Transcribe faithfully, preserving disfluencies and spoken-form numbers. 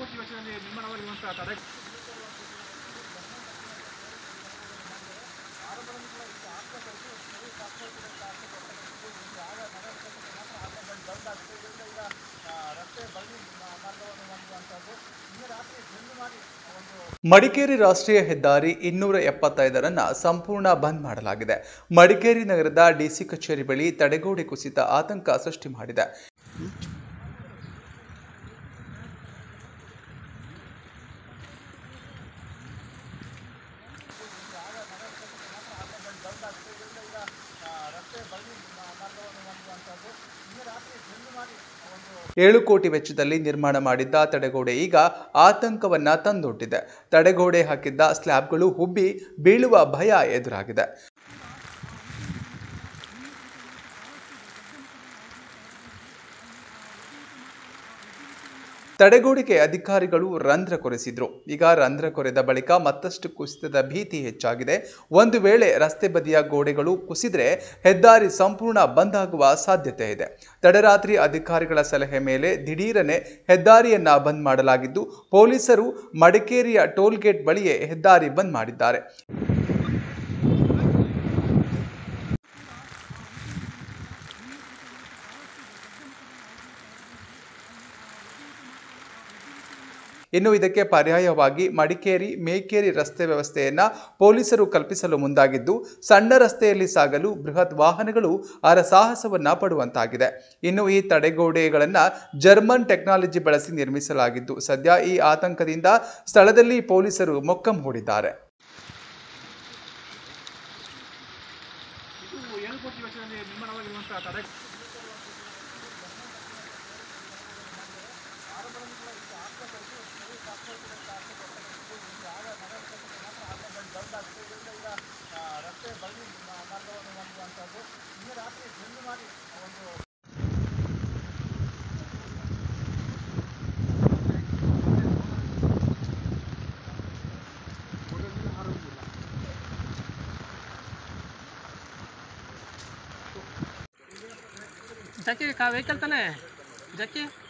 ಕೋಟಿ ವೆಚ್ಚದಲ್ಲಿ ನಿರ್ಮಾಣವಾಗಿರುವಂತಹ ತಡೆ ಮಡಿಕೇರಿ ರಾಷ್ಟ್ರೀಯ ಹೆದ್ದಾರಿ ಇನ್ನೂರ ಎಪ್ಪತ್ತೈದರನ್ನ ಸಂಪೂರ್ಣ ಬಂದ್ ಮಾಡಲಾಗಿದೆ. ಮಡಿಕೇರಿ ನಗರದ ಡಿಸಿ ಕಚೇರಿ ಬಳಿ ತಡೆಗೋಡೆ ಕುಸಿತ ಆತಂಕ ಸೃಷ್ಟಿ ಮಾಡಿದೆ. ಏಳು ಕೋಟಿ ವೆಚ್ಚದಲ್ಲಿ ನಿರ್ಮಾಣ ಮಾಡಿದ್ದ ತಡೆಗೋಡೆ ಈಗ ಆತಂಕವನ್ನ ತಂದೊಡ್ಡಿದೆ. ತಡೆಗೋಡೆ ಹಾಕಿದ್ದ ಸ್ಲ್ಯಾಬ್ಗಳು ಹುಬ್ಬಿ ಬೀಳುವ ಭಯ ಎದುರಾಗಿದೆ. ತಡೆಗೋಡೆಗೆ ಅಧಿಕಾರಿಗಳು ರಂಧ್ರ ಕೊರೆಸಿದ್ರು. ಈಗ ರಂಧ್ರ ಕೊರೆದ ಬಳಿಕ ಮತ್ತಷ್ಟು ಕುಸಿತದ ಭೀತಿ ಹೆಚ್ಚಾಗಿದೆ. ಒಂದು ವೇಳೆ ರಸ್ತೆ ಬದಿಯ ಗೋಡೆಗಳು ಕುಸಿದ್ರೆ ಹೆದ್ದಾರಿ ಸಂಪೂರ್ಣ ಬಂದ್ ಆಗುವ ಸಾಧ್ಯತೆ ಇದೆ. ತಡರಾತ್ರಿ ಅಧಿಕಾರಿಗಳ ಸಲಹೆ ಮೇಲೆ ದಿಢೀರನೆ ಹೆದ್ದಾರಿಯನ್ನ ಬಂದ್ ಮಾಡಲಾಗಿದ್ದು, ಪೊಲೀಸರು ಮಡಿಕೇರಿಯ ಟೋಲ್ ಗೇಟ್ ಬಳಿಯೇ ಹೆದ್ದಾರಿ ಬಂದ್ ಮಾಡಿದ್ದಾರೆ. ಇನ್ನು ಇದಕ್ಕೆ ಪರ್ಯಾಯವಾಗಿ ಮಡಿಕೇರಿ ಮೇಕೇರಿ ರಸ್ತೆ ವ್ಯವಸ್ಥೆಯನ್ನ ಪೊಲೀಸರು ಕಲ್ಪಿಸಲು ಮುಂದಾಗಿದ್ದು, ಸಣ್ಣ ರಸ್ತೆಯಲ್ಲಿ ಸಾಗಲು ಬೃಹತ್ ವಾಹನಗಳು ಹರಸಾಹಸವನ್ನ ಪಡುವಂತಾಗಿದೆ. ಇನ್ನು ಈ ತಡೆಗೋಡೆಗಳನ್ನ ಜರ್ಮನ್ ಟೆಕ್ನಾಲಜಿ ಬಳಸಿ ನಿರ್ಮಿಸಲಾಗಿದ್ದು, ಸದ್ಯ ಈ ಆತಂಕದಿಂದ ಸ್ಥಳದಲ್ಲಿ ಪೊಲೀಸರು ಮೊಕ್ಕಂ ಹೂಡಿದ್ದಾರೆ. ಏಳು ಕೋಟಿ ವೆಚ್ಚದಲ್ಲಿ ನಿರ್ಮಾಣವಾಗಿರುವಂತಹ ತಡೆ जाके का व्हीकल तने जाके